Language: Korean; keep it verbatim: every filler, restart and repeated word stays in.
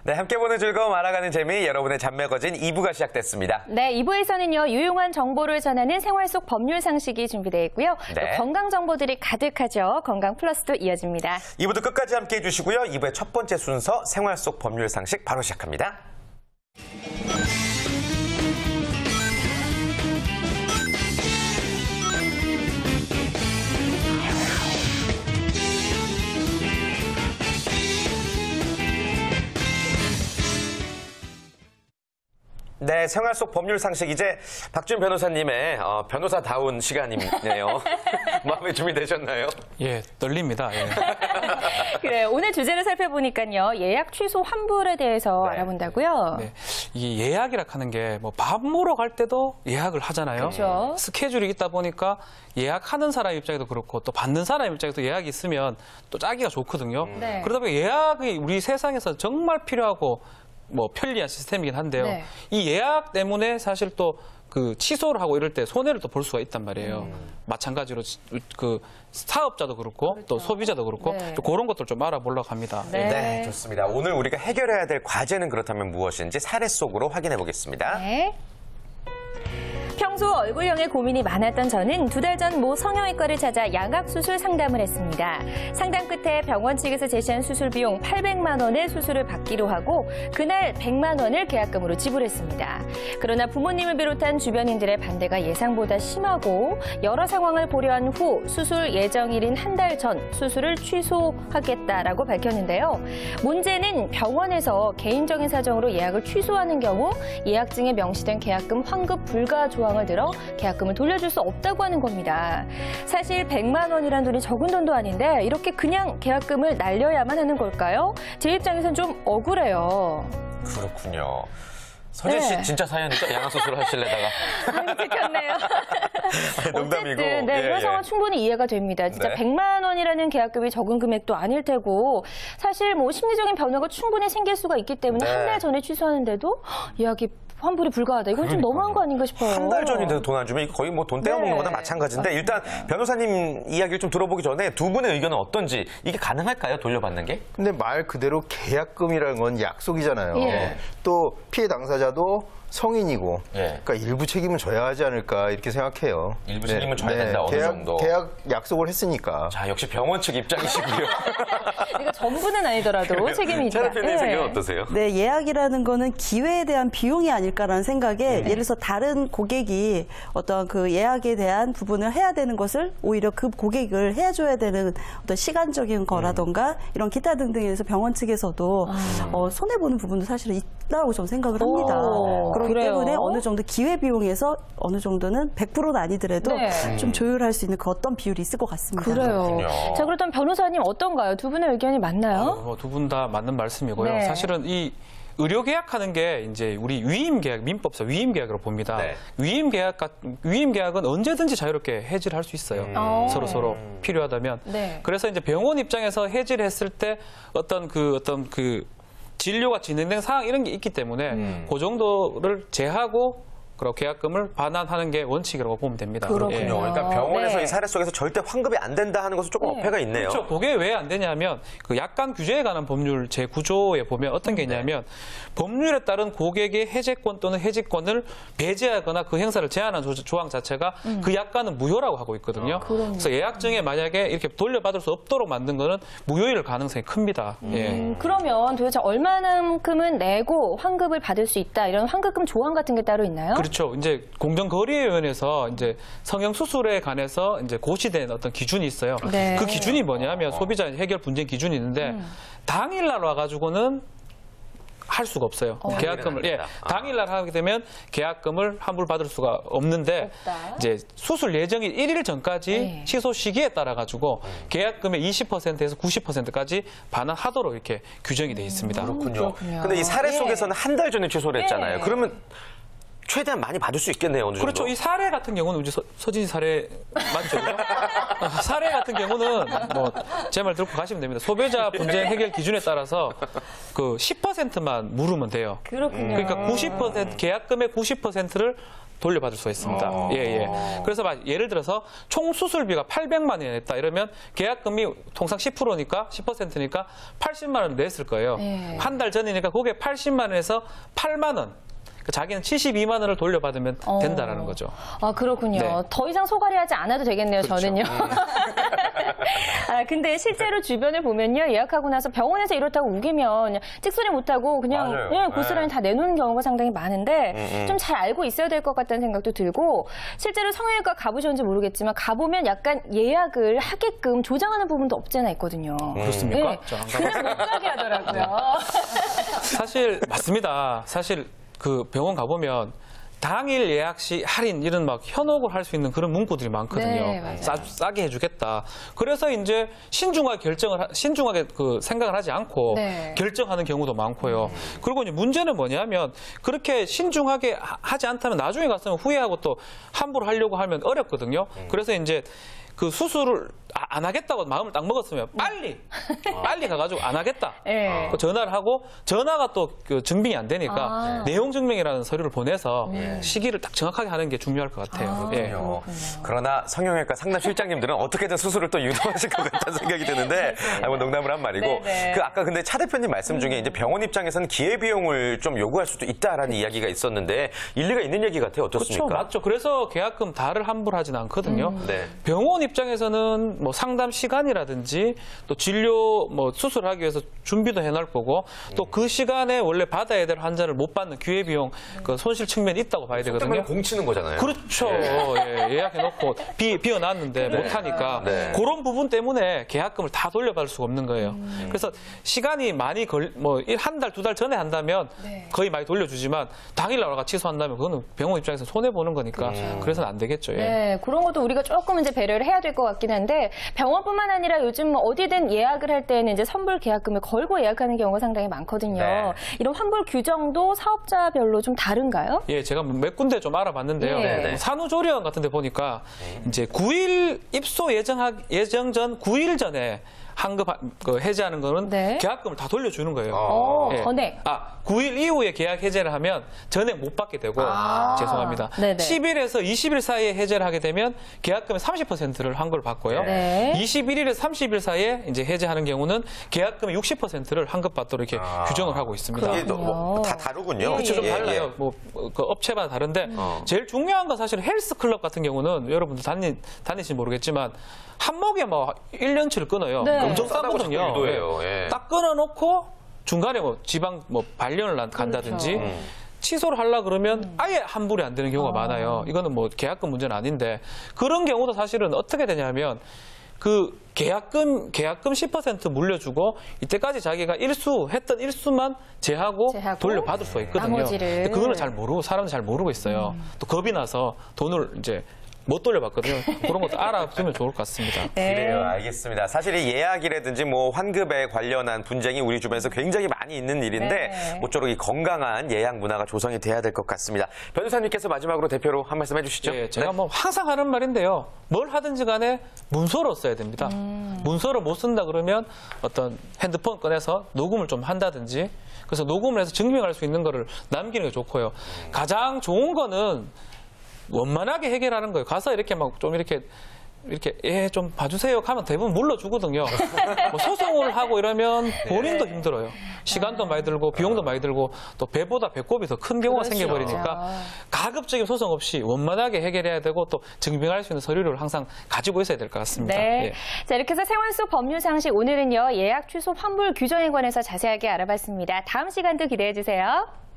네, 함께 보는 즐거움 알아가는 재미, 여러분의 잠매거진 이 부가 시작됐습니다. 네, 이 부에서는요, 유용한 정보를 전하는 생활 속 법률 상식이 준비되어 있고요. 네. 또 건강 정보들이 가득하죠. 건강 플러스도 이어집니다. 이 부도 끝까지 함께 해주시고요. 이 부의 첫 번째 순서, 생활 속 법률 상식 바로 시작합니다. 네, 생활 속 법률 상식 이제 박준 변호사님의 어, 변호사다운 시간이네요. 마음에 준비되셨나요? 예, 떨립니다. 예. 그래, 오늘 주제를 살펴보니까요, 예약 취소 환불에 대해서 네. 알아본다고요. 네, 이 예약이라 하는 게 뭐 밥 먹으러 갈 때도 예약을 하잖아요. 그렇죠. 스케줄이 있다 보니까 예약하는 사람 입장에도 그렇고 또 받는 사람 입장에도 예약이 있으면 또 짜기가 좋거든요. 네. 그러다 보니 예약이 우리 세상에서 정말 필요하고 뭐 편리한 시스템이긴 한데요. 네. 이 예약 때문에 사실 또 그 취소를 하고 이럴 때 손해를 또 볼 수가 있단 말이에요. 음. 마찬가지로 그 사업자도 그렇고 그렇죠. 또 소비자도 그렇고 네. 또 그런 것들 좀 알아보려고 합니다. 네. 네, 좋습니다. 오늘 우리가 해결해야 될 과제는 그렇다면 무엇인지 사례 속으로 확인해 보겠습니다. 네. 평소 얼굴형에 고민이 많았던 저는 두 달 전 모 성형외과를 찾아 양악수술 상담을 했습니다. 상담 끝에 병원 측에서 제시한 수술 비용 팔백만 원의 수술을 받기로 하고 그날 백만 원을 계약금으로 지불했습니다. 그러나 부모님을 비롯한 주변인들의 반대가 예상보다 심하고 여러 상황을 고려한 후 수술 예정일인 한 달 전 수술을 취소하겠다라고 밝혔는데요. 문제는 병원에서 개인적인 사정으로 예약을 취소하는 경우 예약증에 명시된 계약금 환급 불가 조항 을 들어 계약금을 돌려줄 수 없다고 하는 겁니다. 사실 백만 원이란 돈이 적은 돈도 아닌데 이렇게 그냥 계약금을 날려야만 하는 걸까요? 제 입장에선 좀 억울해요. 그렇군요. 서진 씨 네. 진짜 사연이죠? 양악수술 하실래다가. 아유, 들켰네요. 농담이고. 어쨌든 네, 예, 이런 예. 상황 충분히 이해가 됩니다. 진짜 네. 백만 원이라는 계약금이 적은 금액도 아닐 테고 사실 뭐 심리적인 변화가 충분히 생길 수가 있기 때문에 네. 한 달 전에 취소하는데도 예약이 환불이 불가하다. 이건 좀 너무한 거 아닌가 싶어요. 한 달 전인데도 돈 안 주면 이거 거의 뭐 돈 떼어먹는 네. 거나 마찬가지인데 일단 변호사님 이야기를 좀 들어보기 전에 두 분의 의견은 어떤지 이게 가능할까요? 돌려받는 게? 근데 말 그대로 계약금이라는 건 약속이잖아요. 예. 또 피해 당사자도 성인이고, 예. 그러니까 일부 책임은 져야 하지 않을까 이렇게 생각해요. 일부 책임은 져야 된다, 어느 계약, 정도. 계약 약속을 했으니까. 자, 역시 병원 측 입장이시고요. 이거 전부는 아니더라도 책임이 있다. 차라피님 생각은 어떠세요? 네, 예약이라는 거는 기회에 대한 비용이 아닐까라는 생각에 예를 들어서 다른 고객이 어떤 그 예약에 대한 부분을 해야 되는 것을 오히려 그 고객을 해줘야 되는 어떤 시간적인 거라던가 이런 기타 등등에서 병원 측에서도 어, 손해보는 부분도 사실은 있다고 저는 생각을 합니다. 오, 그렇기 그래요? 때문에 어느 정도 기회비용에서 어느 정도는 백 퍼센트는 아니더라도 네. 좀 조율할 수 있는 그 어떤 비율이 있을 것 같습니다. 그래요. 그렇군요. 자, 그렇다면 변호사님 어떤가요? 두 분의 의견이 맞나요? 두 분 다 맞는 말씀이고요. 네. 사실은 이 의료 계약하는 게 이제 우리 위임 계약, 민법상 위임 계약으로 봅니다. 네. 위임 계약 같 위임 계약은 언제든지 자유롭게 해지를 할 수 있어요. 음. 서로 서로 필요하다면. 네. 그래서 이제 병원 입장에서 해지를 했을 때 어떤 그 어떤 그 진료가 진행된 상황 이런 게 있기 때문에 음. 그 정도를 제하고 그리고 계약금을 반환하는 게 원칙이라고 보면 됩니다. 그렇군요. 예. 그러니까 병원에서 네. 이 사례 속에서 절대 환급이 안 된다 하는 것은 조금 네. 어폐가 있네요. 그렇죠. 그게 왜 안 되냐면 그 약관 규제에 관한 법률 제구조에 보면 어떤 게 있냐면 법률에 따른 고객의 해제권 또는 해지권을 배제하거나 그 행사를 제한하는 조- 조항 자체가 그 약관은 무효라고 하고 있거든요. 그래서 예약증에 만약에 이렇게 돌려받을 수 없도록 만든 거는 무효일 가능성이 큽니다. 예. 음, 그러면 도대체 얼마만큼은 내고 환급을 받을 수 있다 이런 환급금 조항 같은 게 따로 있나요? 그렇죠. 이제 공정거래위원회에서 이제 성형 수술에 관해서 이제 고시된 어떤 기준이 있어요. 네. 그 기준이 뭐냐면 소비자 해결 분쟁 기준이 있는데 당일날 와가지고는 할 수가 없어요. 계약금을 예, 당일은 안 된다. 아. 당일날 하게 되면 계약금을 환불 받을 수가 없는데 없다. 이제 수술 예정일 일 일 전까지 네. 취소 시기에 따라 가지고 계약금의 이십 퍼센트에서 구십 퍼센트까지 반환하도록 이렇게 규정이 돼 있습니다. 그렇군요. 그렇군요. 근데 이 사례 예. 속에서는 한 달 전에 취소를 했잖아요. 예. 그러면 최대한 많이 받을 수 있겠네요. 어느 정도. 그렇죠. 이 사례 같은 경우는 우리 서, 서진이 사례 맞죠? 어, 사례 같은 경우는 뭐 제 말 듣고 가시면 됩니다. 소비자 분쟁 해결 기준에 따라서 그 십 퍼센트만 물으면 돼요. 그렇군요. 그러니까 구십 퍼센트 계약금의 구십 퍼센트를 돌려받을 수가 있습니다. 어. 예, 예. 그래서 막 예를 들어서 총 수술비가 팔백만 원이 냈다 이러면 계약금이 통상 십 퍼센트니까 십 퍼센트니까 팔십만 원을 냈을 거예요. 예. 한 달 전이니까 그게 팔십만 원에서 팔만 원. 자기는 칠십이만 원을 돌려받으면 어. 된다라는 거죠. 아, 그렇군요. 네. 더 이상 소갈이하지 않아도 되겠네요, 그렇죠. 저는요. 아, 근데 실제로 주변을 보면요, 예약하고 나서 병원에서 이렇다고 우기면 찍소리 못하고 그냥 맞아요. 예, 고스란히 네. 다 내놓는 경우가 상당히 많은데 음, 음. 좀 잘 알고 있어야 될 것 같다는 생각도 들고 실제로 성형외과 가보셨는지 모르겠지만 가보면 약간 예약을 하게끔 조장하는 부분도 없지 않아 있거든요. 그렇습니까? 네, 저 안 그냥 못 가게 하더라고요. 사실 맞습니다. 사실 그 병원 가보면 당일 예약 시 할인 이런 막 현혹을 할 수 있는 그런 문구들이 많거든요. 네, 맞아요. 싸, 싸게 해주겠다. 그래서 이제 신중하게 결정을 하- 신중하게 그 생각을 하지 않고 네. 결정하는 경우도 많고요. 그리고 이제 문제는 뭐냐면 그렇게 신중하게 하- 하지 않다면 나중에 가서 후회하고 또 함부로 하려고 하면 어렵거든요. 그래서 이제 그 수술을 아- 안 하겠다고 마음을 딱 먹었으면 빨리 빨리 가가지고 안 하겠다. 네. 그 전화를 하고 전화가 또 그 증빙이 안 되니까 아. 내용 증명이라는 서류를 보내서 시기를 딱 정확하게 하는 게 중요할 것 같아요. 예. 그렇군요. 그러나 성형외과 상담 실장님들은 어떻게든 수술을 또 유도하실 것 같다는 생각이 드는데, 아, 뭐 농담을 한 말이고, 네네. 그 아까 근데 차 대표님 말씀 중에 이제 병원 입장에서는 기회비용을 좀 요구할 수도 있다라는 이야기가 있었는데 일리가 있는 얘기 같아요. 그렇죠, 어떻습니까? 맞죠. 그래서 계약금 다를 함부로 하지는 않거든요. 네. 병원 입장에서는 뭐 상담 시간이라든지 또 진료 뭐 수술하기 위해서 준비도 해놓을 거고 또 그 시간에 원래 받아야 될 환자를 못 받는 기회비용 그 손실 측면이 있다고 봐야 되거든요. 그러면 공치는 거잖아요. 그렇죠. 예, 예약해놓고 비, 비워놨는데 못하니까 네. 그런 부분 때문에 계약금을 다 돌려받을 수가 없는 거예요. 그래서 시간이 많이 걸, 뭐, 한 달, 두 달 전에 한다면 네. 거의 많이 돌려주지만 당일 나가 취소한다면 그거는 병원 입장에서 손해보는 거니까 그래서는 안 되겠죠. 예. 네, 그런 것도 우리가 조금 이제 배려를 해야 될 것 같긴 한데 병원뿐만 아니라 요즘 뭐 어디든 예약을 할 때는 이제 선불 계약금을 걸고 예약하는 경우가 상당히 많거든요. 네. 이런 환불 규정도 사업자별로 좀 다른가요? 예, 제가 몇 군데 좀 알아봤는데요. 네. 네. 산후조리원 같은 데 보니까 이제 구 일 입소 예정하, 예정 전 구 일 전에 환급 그 해제하는 거는 네. 계약금을 다 돌려주는 거예요. 어, 예. 전액. 아, 구 일 이후에 계약 해제를 하면 전액 못 받게 되고 죄송합니다. 네네. 십 일에서 이십 일 사이에 해제를 하게 되면 계약금의 삼십 퍼센트를 환급을 받고요. 네. 이십일 일에서 삼십 일 사이에 이제 해제하는 경우는 계약금의 육십 퍼센트를 환급받도록 이렇게 규정을 하고 있습니다. 이게 뭐 다 다르군요. 그렇죠, 좀 예, 달라요. 예. 뭐, 그 업체마다 다른데, 어. 제일 중요한 건 사실 헬스클럽 같은 경우는 여러분들 다니, 다니시지 모르겠지만, 한목에 뭐 일 년치를 끊어요. 네. 엄청 싸다고 싸거든요. 자꾸 유도해요. 예. 딱 끊어놓고 중간에 뭐 지방 뭐 발령을 난- 간다든지, 그렇죠. 취소를 하려 그러면 아예 환불이 안 되는 경우가 많아요. 이거는 뭐 계약금 문제는 아닌데, 그런 경우도 사실은 어떻게 되냐면, 그 계약금 계약금 십 퍼센트 물려주고 이때까지 자기가 일수 했던 일수만 제하고, 제하고 돌려받을 수가 있거든요. 나머지를. 근데 그거는 잘 모르고 사람들 잘 모르고 있어요. 또 겁이 나서 돈을 이제 못 돌려받거든요. 그런 것도 알아두면 좋을 것 같습니다. 네. 그래요, 알겠습니다. 사실 이 예약이라든지 뭐 환급에 관련한 분쟁이 우리 주변에서 굉장히 많이 있는 일인데 네. 모쪼록 이 건강한 예약 문화가 조성이 돼야 될 것 같습니다. 변호사님께서 마지막으로 대표로 한 말씀 해주시죠. 예, 제가 네. 뭐 항상 하는 말인데요. 뭘 하든지 간에 문서로 써야 됩니다. 문서를 못 쓴다 그러면 어떤 핸드폰 꺼내서 녹음을 좀 한다든지 그래서 녹음을 해서 증명할 수 있는 거를 남기는 게 좋고요. 가장 좋은 거는 원만하게 해결하는 거예요. 가서 이렇게 막 좀 이렇게 이렇게 예 좀 봐주세요 하면 대부분 물러주거든요. 뭐 소송을 하고 이러면 본인도 힘들어요. 시간도 많이 들고 비용도 많이 들고 또 배보다 배꼽이 더 큰 경우가 그렇죠. 생겨버리니까 가급적인 소송 없이 원만하게 해결해야 되고 또 증명할 수 있는 서류를 항상 가지고 있어야 될 것 같습니다. 네. 예. 자, 이렇게 해서 생활 속 법률 상식 오늘은요 예약 취소 환불 규정에 관해서 자세하게 알아봤습니다. 다음 시간도 기대해 주세요.